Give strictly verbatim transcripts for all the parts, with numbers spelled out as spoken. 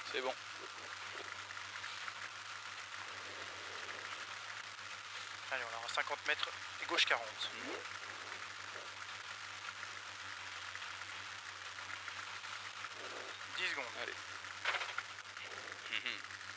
C'est bon. Allez, on aura cinquante mètres et gauche quarante. Mmh. dix secondes. Allez. Mmh.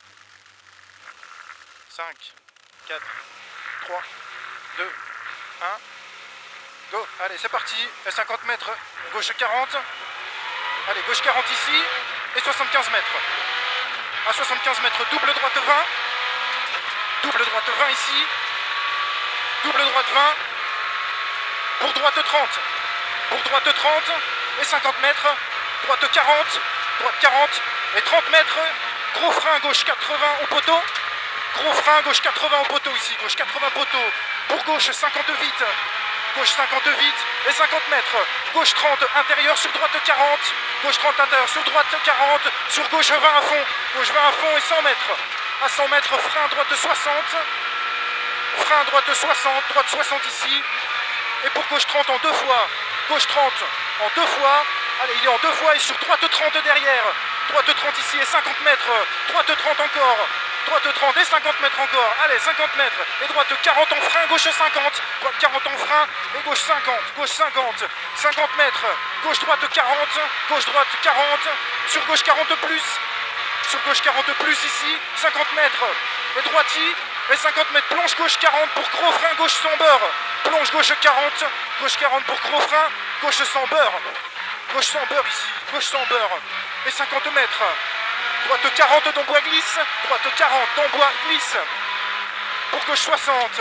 cinq, quatre, trois, deux, un. Go. Allez, c'est parti. cinquante mètres, gauche quarante. Allez, gauche quarante ici. Et soixante-quinze mètres. À soixante-quinze mètres, double droite vingt. Double droite vingt ici. Double droite vingt. Pour droite trente. Pour droite trente. Et cinquante mètres. Droite quarante. Droite quarante. Et trente mètres. Gros frein gauche quatre-vingts au poteau. Gros frein gauche quatre-vingts au poteau ici. Gauche quatre-vingts poteau. Pour gauche cinquante vite. Gauche cinquante vite. Et cinquante mètres. Gauche trente intérieur sur droite quarante. Gauche trente intérieur sur droite quarante. Sur gauche vingt à fond. Gauche vingt à fond et cent mètres. À cent mètres, frein droite soixante. Frein droite soixante. Droite soixante ici. Et pour gauche trente en deux fois. Gauche trente en deux fois. Allez, il est en deux fois et sur droite trente derrière. Droite trente ici et cinquante mètres. Droite trente encore. Droite trente et cinquante mètres encore. Allez, cinquante mètres. Et droite quarante en frein. Gauche cinquante. Droite quarante en frein. Et gauche cinquante. Gauche cinquante. cinquante mètres. Gauche droite quarante. Gauche droite quarante. Sur gauche quarante de plus. Sur gauche quarante de plus ici. cinquante mètres. Et droiti. Et cinquante mètres. Plonge gauche quarante pour gros frein. Gauche sans beurre. Plonge gauche quarante. Gauche quarante pour gros frein. Gauche sans beurre. Gauche sans beurre ici. Gauche sans beurre. Et cinquante mètres. Droite quarante d'Ambois glisse. Droite quarante d'Ambois glisse. Pour gauche soixante.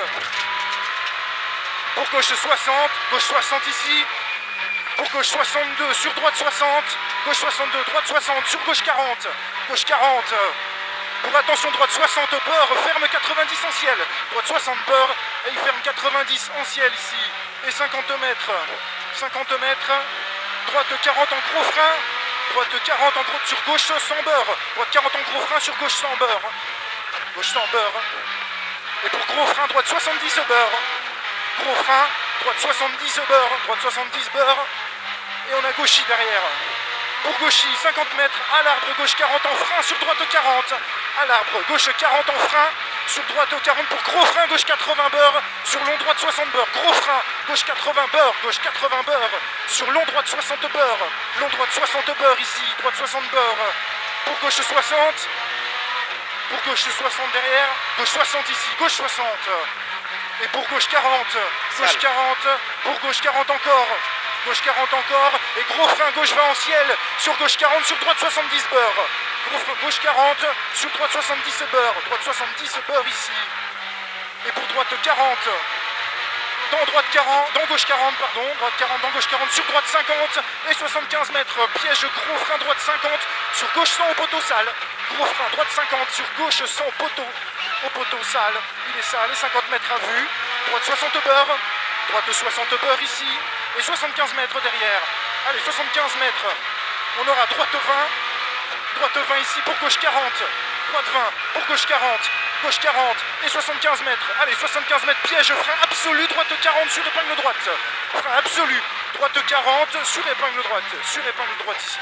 Pour gauche soixante. Gauche soixante ici. Pour gauche soixante-deux. Sur droite soixante. Gauche soixante-deux. Droite soixante. Sur gauche quarante. Gauche quarante. Pour attention, droite soixante beurre. Ferme quatre-vingt-dix en ciel. Droite soixante beurre. Et il ferme quatre-vingt-dix en ciel ici. Et cinquante mètres. cinquante mètres. Droite quarante en gros frein. Droite quarante en gros sur gauche sans beurre. Droite quarante en gros frein sur gauche sans beurre. Gauche sans beurre. Et pour gros frein, droite soixante-dix beurre. Gros frein, droite soixante-dix beurre. Droite soixante-dix beurre. Et on a gauchy derrière. Pour gauchy, cinquante mètres. À l'arbre, gauche quarante en frein sur droite quarante. À l'arbre, gauche quarante en frein. Sur droite quarante pour gros frein, gauche quatre-vingts beurre. Sur long droite soixante beurre. Gros frein, gauche quatre-vingts beurre. Gauche quatre-vingts beurre. Sur long droite soixante beurre. Long droite soixante beurre ici. Droite soixante beurre. Pour gauche soixante. Pour gauche soixante derrière. Gauche soixante ici. Gauche soixante. Et pour gauche quarante. Gauche quarante. Pour gauche quarante encore. Gauche quarante encore. Et gros frein gauche vingt en ciel. Sur gauche quarante. Sur droite soixante-dix beurre. Gros frein gauche quarante. Sur droite soixante-dix beurre. Droite soixante-dix beurre ici. Et pour droite quarante. Dans droite quarante. Dans gauche quarante, pardon. Droite quarante. Dans gauche quarante. Sur droite cinquante. Et soixante-quinze mètres. Piège gros frein droite cinquante. Sur gauche cent au poteau sale. Gros frein droite cinquante. Sur gauche cent au poteau. Au poteau sale. Il est sale. Et cinquante mètres à vue. Droite soixante beurre. Droite soixante beurre ici. Et soixante-quinze mètres derrière. Allez, soixante-quinze mètres. On aura droite vingt. Droite vingt ici pour gauche quarante. Droite vingt pour gauche quarante. Gauche quarante et soixante-quinze mètres. Allez, soixante-quinze mètres, piège, frein absolu. Droite quarante sur épingle droite. Frein absolu. Droite quarante sur épingle droite. Sur épingle droite ici.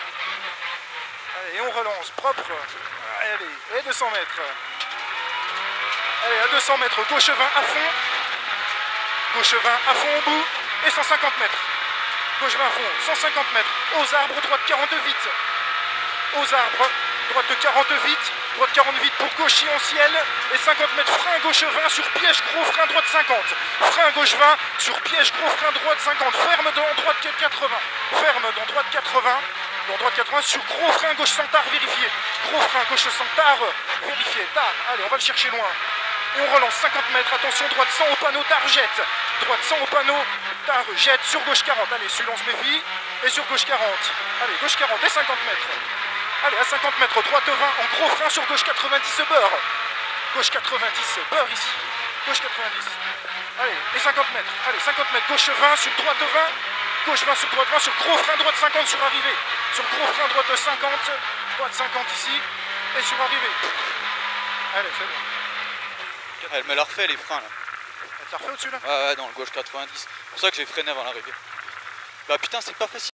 Allez, et on relance. Propre. Allez, et deux cents mètres. Allez, à deux cents mètres. Gauche vingt à fond. Gauche vingt à fond au bout. Et cent cinquante mètres. Gauche vingt à fond. cent cinquante mètres. Aux arbres, droite quarante vite. Aux arbres. Droite quarante vite. Droite quarante vite pour gauchy en ciel. Et cinquante mètres. Frein gauche vingt sur piège gros frein droite cinquante. Frein gauche vingt sur piège gros frein droite cinquante. Ferme dans droite quatre-vingts. Ferme dans droite quatre-vingts. Dans droite quatre-vingts sur gros frein gauche sans tard vérifié. Gros frein gauche sans tard vérifié. Tard. Allez, on va le chercher loin. Et on relance cinquante mètres. Attention, droite cent au panneau, tard jette. Droite cent au panneau, tard jette sur gauche quarante. Allez, celui-là on se méfie. Et sur gauche quarante. Allez, gauche quarante et cinquante mètres. Allez, à cinquante mètres, droite vingt en gros frein sur gauche quatre-vingt-dix beurre. Gauche quatre-vingt-dix beurre ici. Gauche quatre-vingt-dix. Allez, et cinquante mètres. Allez, cinquante mètres, gauche vingt sur droite vingt. Gauche vingt sur droite vingt sur gros frein droite cinquante sur arrivée. Sur gros frein droite cinquante. Droite cinquante ici. Et sur arrivée. Allez, c'est bon. Elle me l'a refait les freins là. Elle t'a refait au-dessus là? Ouais, ouais, dans le gauche quatre-vingt-dix. C'est pour ça que j'ai freiné avant l'arrivée. Bah putain, c'est pas facile.